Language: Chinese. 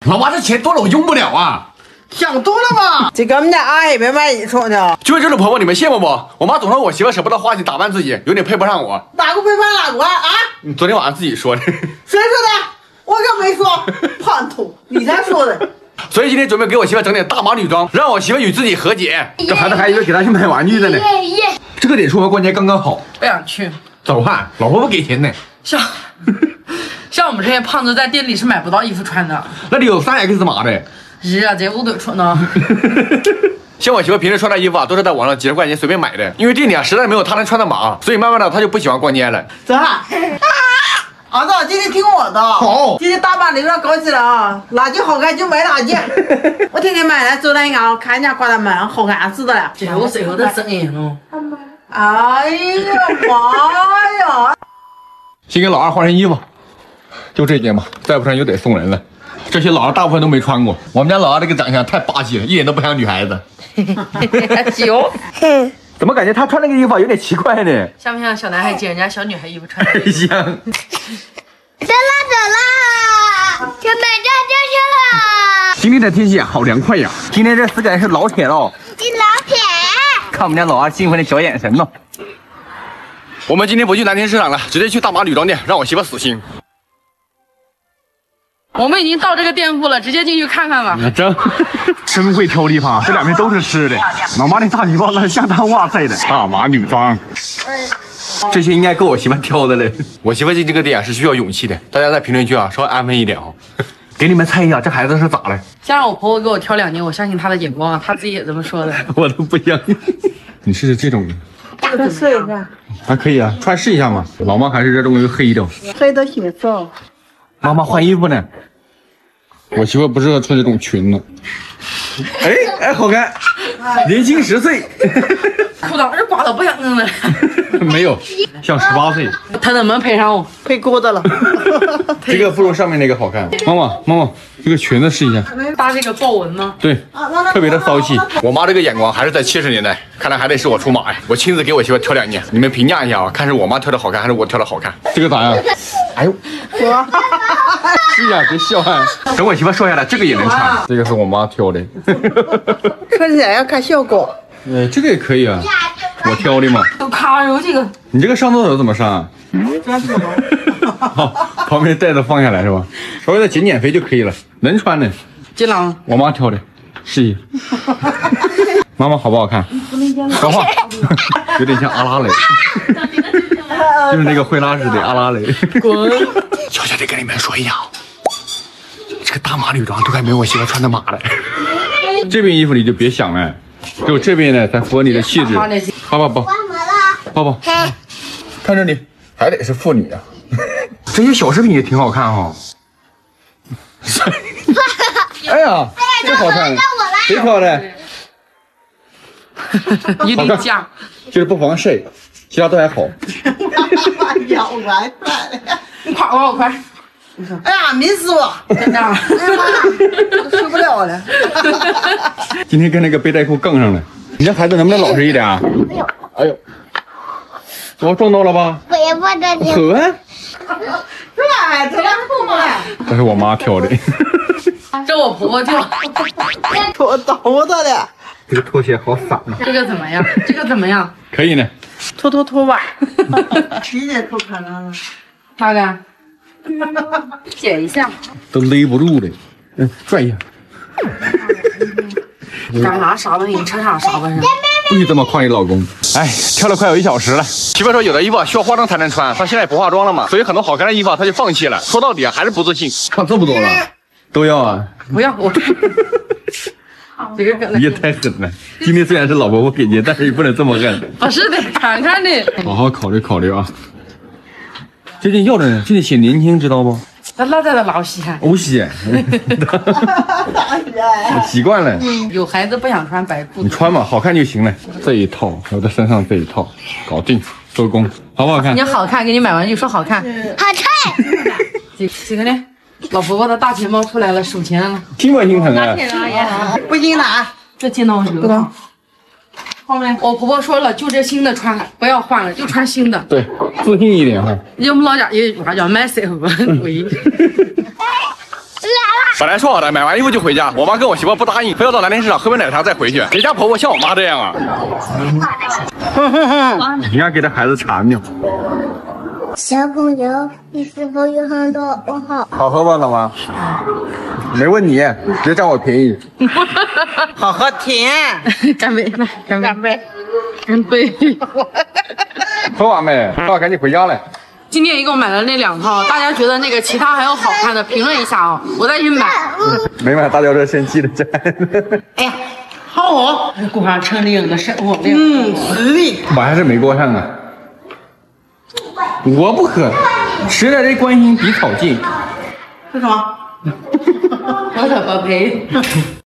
老妈，这钱多了我用不了啊。 想多了吧？这个我们家阿姨没买衣裳呢。 就这种婆婆，你们羡慕不？我妈总说我媳妇舍不得花钱打扮自己，有点配不上我。 哪个配不上哪个啊？ 你昨天晚上自己说的。 谁说的？我可没说。胖头，你才说的。 所以今天准备给我媳妇整点大码女装，让我媳妇与自己和解。这孩子还以为给她去买玩具的呢。这个点出门逛街刚刚好。 不想去。 走汉，老婆不给钱呢。 像我们这些胖子在店里是买不到衣服穿的。 那里有3X 码的。 是啊，这屋都穿呢。 像我媳妇平时穿的衣服啊，都是在网上几十块钱随便买的，因为店里啊实在没有她能穿的码，所以慢慢的她就不喜欢逛街了。 走哈。儿子，今天听我的。好。今天大码流量高起来啊，哪件好看就买哪件。我天天买来走那个，看人家挂的蛮好看似的了。 这我最后的声音哦。 哎呀妈呀！ 先给老二换身衣服，就这件吧，再不穿就得送人了。这些老二大部分都没穿过。我们家老二这个长相太霸气了，一点都不像女孩子。 酒。 怎么感觉他穿那个衣服有点奇怪呢？ 像不像小男孩接人家小女孩衣服穿？ 像。 走啦，去买炸酱去了。 今天的天气好凉快呀！今天这4个人是老铁喽。 你老铁。 看我们家老二兴奋的小眼神呢。我们今天不去南天市场了，直接去大码女装店，让我媳妇死心。 我们已经到这个店铺了，直接进去看看吧。 真会挑地方，这两边都是吃的。老妈那大礼包那是相当哇塞的大码女装，这些应该够我媳妇挑的了。我媳妇进这个店是需要勇气的，大家在评论区啊稍微安分一点哦。给你们猜一下，这孩子是咋了？ 先让我婆婆给我挑2件，我相信她的眼光啊，她自己也这么说的。 我都不相信。你试试这种的， 这个试一下， 还可以啊，穿试一下嘛。老妈还是这种黑的， 黑的显色。 妈妈换衣服呢。我媳妇不适合穿这种裙子。哎，好看，年轻10岁。 裤裆是刮到不想弄了。 没有，像18岁。 他能不能配上我？ 配锅的了。 这个不如上面那个好看。妈妈，这个裙子试一下。 搭这个豹纹吗？ 对，特别的骚气。我妈这个眼光还是在70年代，看来还得是我出马呀。我亲自给我媳妇挑2件，你们评价一下啊，看是我妈挑的好看还是我挑的好看。这个咋样？哎呦，是呀，别笑啊。等我媳妇瘦下来，这个也能穿。这个是我妈挑的。 穿起来要看效果。 这个也可以啊，我挑的嘛。 有卡油这个。 你这个上厕所怎么上啊？好，旁边袋子放下来是吧？稍微的减肥就可以了，能穿的。 金郎， 我妈挑的，试一。妈妈好不好看？说话，有点像阿拉蕾，就是那个会拉屎的阿拉蕾。 滚！ 悄悄地跟你们说一下，这个大码女装都还没我媳妇穿的码了。这边衣服你就别想了，只有这边呢才符合你的气质。抱，看这里还得是妇女啊。这些小饰品也挺好看哈。哎呀，这好看，谁挑的？ 一定价， 就是不妨晒，其他都还好。 腰来快了， 你夸我快！ 哎呀，没死我， 真的， 受不了了。 今天跟那个背带裤杠上了，你这孩子能不能老实一点啊？哎呦，我撞到了吧？ 我也不得劲。 呵， 对，这两裤嘛， 这是我妈挑的。 这我婆婆挑。 拖倒的了。 这个拖鞋好散啊。 这个怎么样？这个怎么样？ 可以呢。 拖吧。皮也脱开了。 哪个？剪一下。 都勒不住了。拽一下。 干啥啥东西？车上啥东西？ 不许这么夸你老公。哎，挑了快有1小时了。媳妇说有的衣服需要化妆才能穿，她现在不化妆了嘛，所以很多好看的衣服她就放弃了。说到底啊，还是不自信。穿这么多了，都要啊？ 不要我。这个你也太狠了！今天虽然是老婆婆给钱，但是也不能这么狠。 不是得看看的。 好好考虑考虑啊。这件要着呢，这件显年轻，知道不？ 那在那老洗啊？ 不洗。习惯了。 有孩子不想穿白裤子。 你穿嘛，好看就行了。这一套，我在身上这一套，搞定，收工，好不好看？ 你好看，给你买完就说好看。 好看。 这个呢？老婆婆的大钱包出来了，数钱了。 心不心疼啊？ 不行拿， 这钱囊有多？后面我婆婆说了，就这新的穿，不要换了，就穿新的。 对，自信一点哈。 我们老家有句话叫买色后不为。 来本来说好的买完衣服就回家，我妈跟我媳妇不答应，非要到南天市场喝杯奶茶再回去。谁家婆婆像我妈这样啊？你看给这孩子馋呢。 小朋友，你是否有很多问号？ 好喝吧，老妈？没问你，别占我便宜。 好喝甜。 干杯，来干杯， 干杯。 干杯。 喝完没？喝完赶紧回家来。 今天一共买了那2套，大家觉得那个其他还有好看的，评论一下哦，我再去买。 没买大吊车生气的站。 哎呀，好哦，锅上称领的是我的。是的。 我还是没过上啊。我不喝，吃了这关心比草近。 是什么？ 我的宝贝。